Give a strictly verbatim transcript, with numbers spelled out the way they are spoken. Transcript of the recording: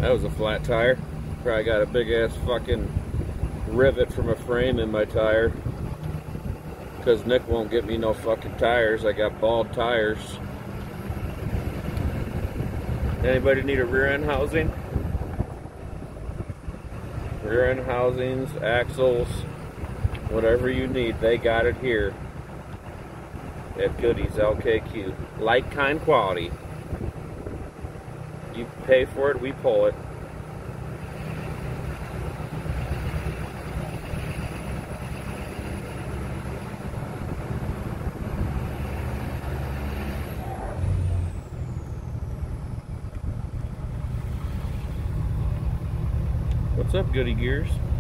That was a flat tire. Probably got a big ass fucking rivet from a frame in my tire. Because Nick won't get me no fucking tires. I got bald tires. Anybody need a rear end housing? Rear end housings, axles, whatever you need, they got it here at Goodies L K Q. Like kind quality. You pay for it, we pull it. What's up, Goody Gears?